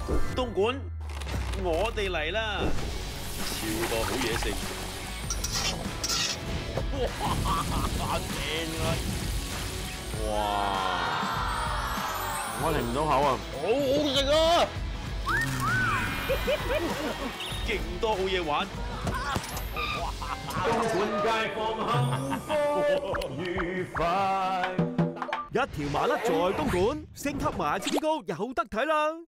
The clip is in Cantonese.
東莞，我哋嚟啦！超多好嘢食。哇！正啊！哇！我停唔到口啊！好好食啊！勁多好嘢玩。 東莞街坊幸福愉快。 一條麻甩在東莞，升級埋 TV 高有得睇啦！